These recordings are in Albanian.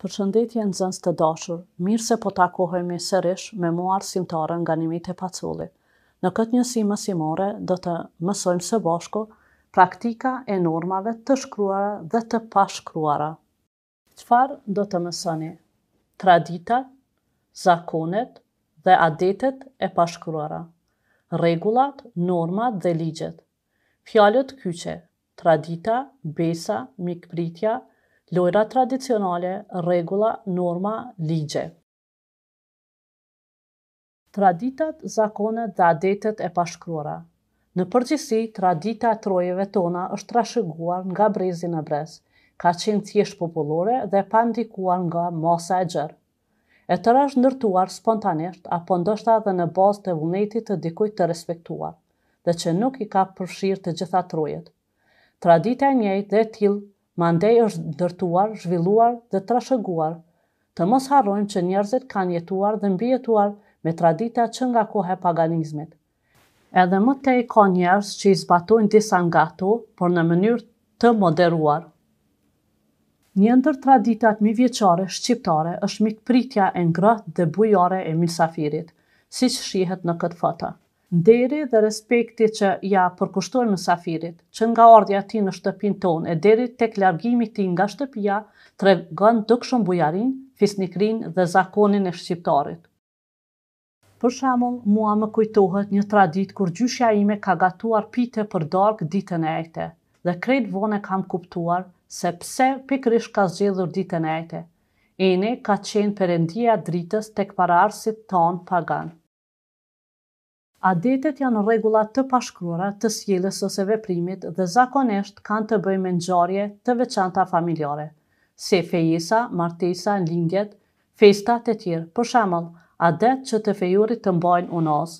Përshëndetje nxënës të dashur, mirë se po takohemi sërish me mua arsimtare nga Nimite Paculli. Në këtë njësi mësimore do të mësojmë së bashku praktika e normave të shkruara dhe të pashkruara. Çfarë do të mësoni? Traditat, zakonet dhe adetet e pashkruara, rregullat, normat dhe ligjet. Fjalët kyçe, tradita, besa, mikpritja, lojra tradicionale, rregulla, norma, ligje. Traditat, zakonet dhe adetet e pashkruara. Në përgjithësi, tradita e trojeve tona është trashëguar nga brezi në brez, ka qenë thjesht popullore dhe pa ndikuar nga masa e gjerë. E tëra është ndërtuar spontanisht apo ndoshta edhe në bazë të vullnetit të dikujt të respektuar, dhe që nuk i ka përfshirë të gjitha trojet. Tradita e njëjtë dhe e tillë mandej është ndërtuar, zhvilluar dhe trashëguar. Të mos harrojmë që njerëzit kanë jetuar dhe mbijetuar me tradita që nga koha e paganizmit. Edhe më tej ka njerëz që i zbatojnë disa nga ato, por në mënyrë të moderuar. Një ndër traditat mijëvjeçare shqiptare është mikpritja e ngrohtë dhe bujare e mysafirit, siç shihet në këtë foto. Nderi dhe respekti që ja përkushtojmë mysafirit, që nga ardhja e tij në shtëpinë tonë e deri tek largimi i tij nga shtëpia, tregon dukshëm bujarinë, fisnikrinë dhe zakonin e shqiptarit. Për shembull, mua më kujtohet një traditë kur gjyshja ime ka gatuar pite për darkë ditën e ejte, dhe krejt vonë kam kuptuar se pse pikërisht ka zgjedhur ditën e ejte. Eni ka qenë perëndia e dritës tek paraardhësit tanë pagan. Adetet janë rregulla të pashkruara të sjelljes ose veprimit dhe zakonisht kanë të bëjnë me ngjarje të veçanta familjare, si fejesa, martesa, lindjet, festat e tjera, për shembull, adet që të fejurit të mbajnë unaz.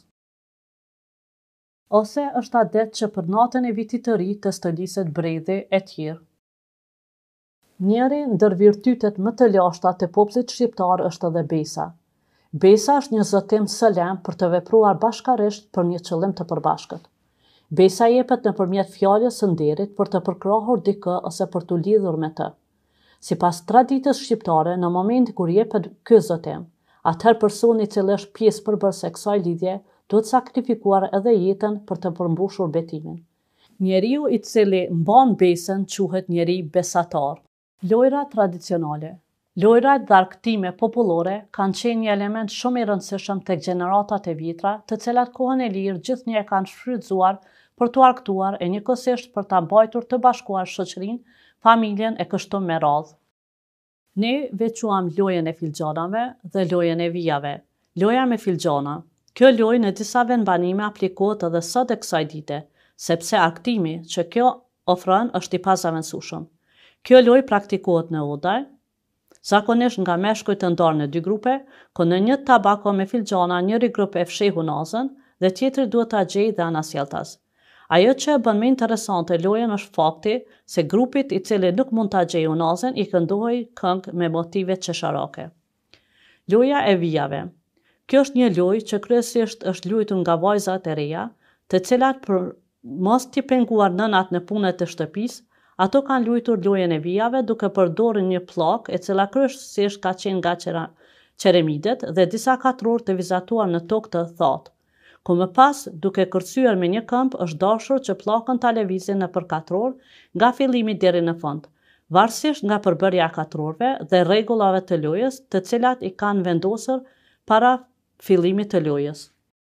Ose është adet që për natën e vitit të ri të stëliset bredhi e tjerë. Njëri ndër virtytet më të lashta të popullit shqiptar është edhe besa. Besa është një zotim solemn për të vepruar bashkërisht për një qëllim të përbashkët. Besa jepet nëpërmjet fjalës së nderit për të përkrahur dikë ose për t'u lidhur me të. Sipas traditës shqiptare, në momentin kur jepet ky zotim, atëherë personi i cili është pjesë përbërëse e kësaj lidhje duhet sakrifikuar edhe jetën për të përmbushur betimin. Njeriu i cili mban besën quhet njeri besatar. Lojra tradicionale. Lojrat dhe argëtime popullore kanë qenë një element shumë i rëndësishëm tek gjeneratat e vjetra, të cilat kohën e lirë gjithnjë e kanë shfrytzuar për t'u argëtuar e njëkohësisht për ta mbajtur të bashkuar shoqërinë, familjen e kështu me radhë. Ne veçuam lojën e filxhanave dhe lojën e vijave. Loja me filxhana. Kjo lojë në disa vendbanime aplikohet edhe sot e kësaj dite, sepse argëtimi që kjo ofron është i pazavendësueshëm. Kjo lojë praktikohet në udaj, zakonisht nga meshkujt të ndarë në dy grupe, ku në një tabako me filxhana njëri grup e fsheh unazën dhe tjetri duhet ta gjejë dhe anasjelltas. Ajo që e bën më interesante lojën është fakti se grupit i cili nuk mund ta gjejë unazën i këndohej këngë me motive qesharake. Loja e vijave. Kjo është një lojë që kryesisht është luajtur nga vajzat e reja, të cilat për mos t'i penguar nënat në punët e shtëpisë, ato kanë luajtur lojën e vijave duke përdorur një pllakë e cila kryesisht ka qenë nga qeremidet dhe disa katror të vizatuar në tokë të thatë, ku më pas duke kërcyer me një këmbë është dashur që pllakën ta lëvizin nëpër katror nga fillimi deri në fund, varësisht nga përbërja e katrorëve dhe rregullave të lojës, të cilat i kanë vendosur para fillimit të lojës.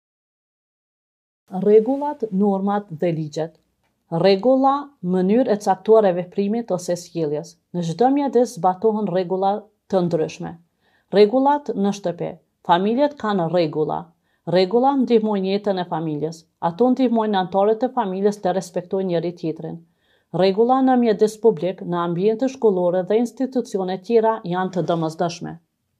Rregullat, normat dhe ligjet. Rregulla, mënyrë e caktuar e veprimit ose sjelljes. Në çdo mjedis zbatohen rregulla të ndryshme. Rregullat në shtëpi. Familjet kanë rregulla. Rregullat ndihmojnë jetën e familjes. Ato ndihmojnë anëtarët e familjes të respektojnë njëri tjetrin. Rregulla në mjedis publik, në ambiente shkollore dhe institucione tjera janë të domosdoshme.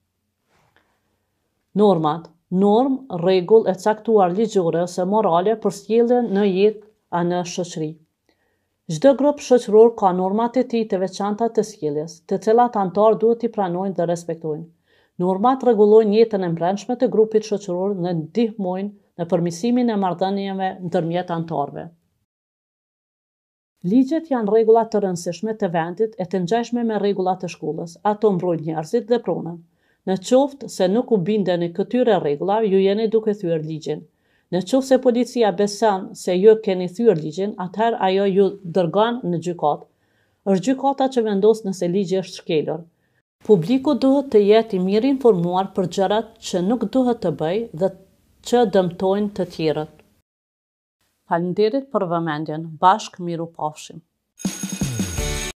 Normat. Norm, rregull e caktuar ligjore ose morale për sjelljen në jetë në shoqëri. Çdo grup shoqëror ka normat e tij të veçanta të sjelljes, të cilat anëtarët duhet i pranojnë dhe respektojnë. Normat rregullojnë jetën e brendshme të grupit shoqëror dhe ndihmojnë në përmirësimin e marrëdhënieve ndërmjet anëtarëve. Ligjet janë rregullat të rëndësishme të vendit e të ngjashme me rregullat të shkollës. Ato mbrojnë njerëzit dhe pronën. Në qoftë se nuk u bindeni këtyre rregullave, ju jeni duke thyer ligjin. Në qoftë se policia beson se ju keni thyer ligjin, atëherë ajo ju dërgon në gjykatë. Është gjykata që vendos nëse ligji është shkelur. Publiku duhet të jetë i mirë informuar për gjërat që nuk duhet të bëjë dhe që dëmtojnë të tjerët. Faleminderit për vëmendjen. Bashkë miru pafshim.